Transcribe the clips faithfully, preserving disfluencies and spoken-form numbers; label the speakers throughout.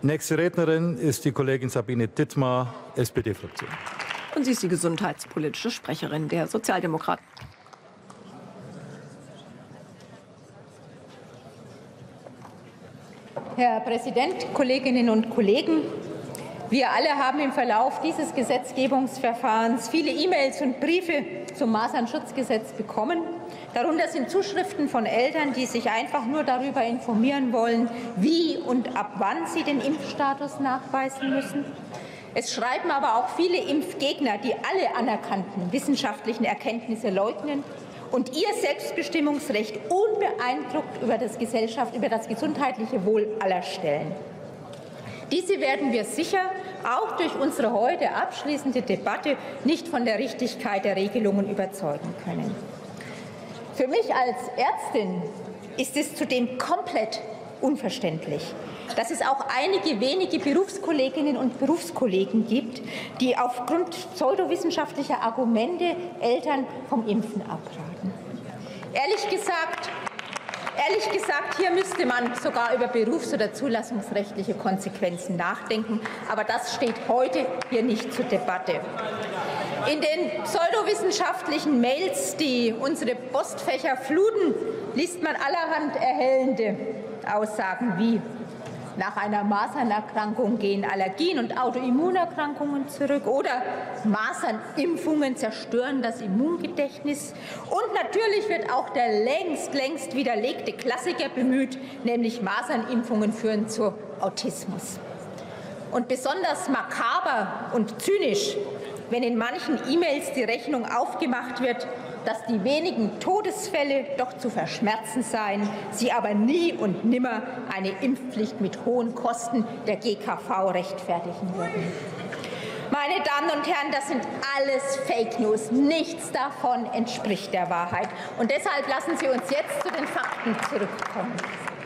Speaker 1: Nächste Rednerin ist die Kollegin Sabine Dittmar, S P D-Fraktion.
Speaker 2: Und sie ist die gesundheitspolitische Sprecherin der Sozialdemokraten.
Speaker 3: Herr Präsident, Kolleginnen und Kollegen! Wir alle haben im Verlauf dieses Gesetzgebungsverfahrens viele E-Mails und Briefe zum Masernschutzgesetz bekommen. Darunter sind Zuschriften von Eltern, die sich einfach nur darüber informieren wollen, wie und ab wann sie den Impfstatus nachweisen müssen. Es schreiben aber auch viele Impfgegner, die alle anerkannten wissenschaftlichen Erkenntnisse leugnen und ihr Selbstbestimmungsrecht unbeeindruckt über das, Gesellschaft, über das gesundheitliche Wohl aller stellen. Diese werden wir sicher auch durch unsere heute abschließende Debatte nicht von der Richtigkeit der Regelungen überzeugen können. Für mich als Ärztin ist es zudem komplett unverständlich, dass es auch einige wenige Berufskolleginnen und Berufskollegen gibt, die aufgrund pseudowissenschaftlicher Argumente Eltern vom Impfen abraten. Ehrlich gesagt, Ehrlich gesagt, hier müsste man sogar über berufs- oder zulassungsrechtliche Konsequenzen nachdenken. Aber das steht heute hier nicht zur Debatte. In den pseudowissenschaftlichen Mails, die unsere Postfächer fluten, liest man allerhand erhellende Aussagen wie: Nach einer Masernerkrankung gehen Allergien und Autoimmunerkrankungen zurück oder Masernimpfungen zerstören das Immungedächtnis. Und natürlich wird auch der längst, längst widerlegte Klassiker bemüht, nämlich Masernimpfungen führen zu Autismus. Und besonders makaber und zynisch, wenn in manchen E-Mails die Rechnung aufgemacht wird, dass die wenigen Todesfälle doch zu verschmerzen seien, sie aber nie und nimmer eine Impfpflicht mit hohen Kosten der G K V rechtfertigen würden. Meine Damen und Herren, das sind alles Fake News. Nichts davon entspricht der Wahrheit. Und deshalb lassen Sie uns jetzt zu den Fakten zurückkommen.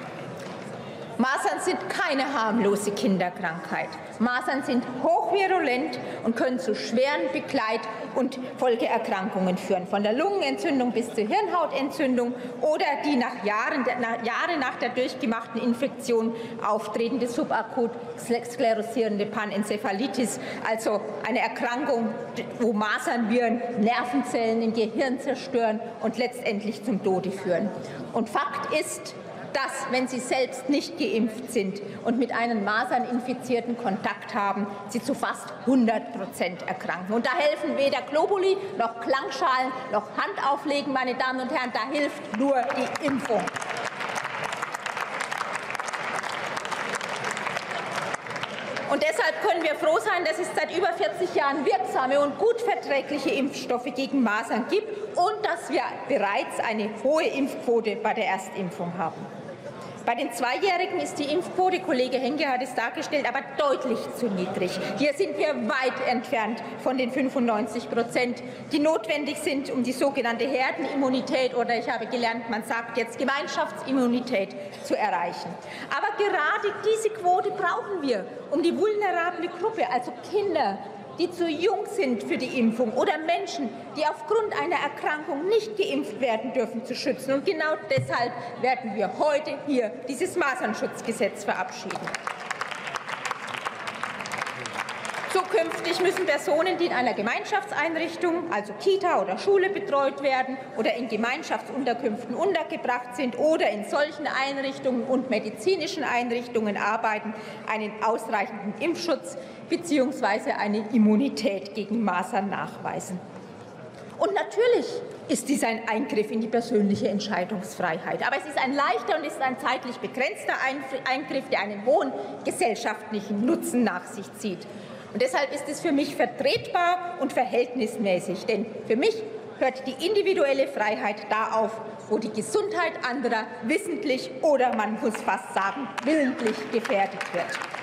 Speaker 3: Masern sind keine harmlose Kinderkrankheit. Masern sind hochvirulent und können zu schweren Begleit- und Folgeerkrankungen führen, von der Lungenentzündung bis zur Hirnhautentzündung oder die nach Jahren, nach, Jahre nach der durchgemachten Infektion auftretende subakut sklerosierende Panenzephalitis, also eine Erkrankung, wo Masernviren Nervenzellen im Gehirn zerstören und letztendlich zum Tode führen. Und Fakt ist, dass, wenn Sie selbst nicht geimpft sind und mit einem Maserninfizierten Kontakt haben, Sie zu fast hundert Prozent erkranken. Und da helfen weder Globuli noch Klangschalen noch Handauflegen, meine Damen und Herren, da hilft nur die Impfung. Und deshalb können wir froh sein, dass es seit über vierzig Jahren wirksame und gut verträgliche Impfstoffe gegen Masern gibt und dass wir bereits eine hohe Impfquote bei der Erstimpfung haben. Bei den Zweijährigen ist die Impfquote, Kollege Henke hat es dargestellt, aber deutlich zu niedrig. Hier sind wir weit entfernt von den fünfundneunzig Prozent, die notwendig sind, um die sogenannte Herdenimmunität oder ich habe gelernt, man sagt jetzt Gemeinschaftsimmunität zu erreichen. Aber gerade diese Quote brauchen wir, um die vulnerable Gruppe, also Kinder, die zu jung sind für die Impfung oder Menschen, die aufgrund einer Erkrankung nicht geimpft werden dürfen, zu schützen. Und genau deshalb werden wir heute hier dieses Masernschutzgesetz verabschieden. Zukünftig müssen Personen, die in einer Gemeinschaftseinrichtung, also Kita oder Schule, betreut werden oder in Gemeinschaftsunterkünften untergebracht sind oder in solchen Einrichtungen und medizinischen Einrichtungen arbeiten, einen ausreichenden Impfschutz bzw. eine Immunität gegen Masern nachweisen. Und natürlich ist dies ein Eingriff in die persönliche Entscheidungsfreiheit. Aber es ist ein leichter und es ist ein zeitlich begrenzter Eingriff, der einen hohen gesellschaftlichen Nutzen nach sich zieht. Und deshalb ist es für mich vertretbar und verhältnismäßig. Denn für mich hört die individuelle Freiheit da auf, wo die Gesundheit anderer wissentlich oder man muss fast sagen willentlich gefährdet wird.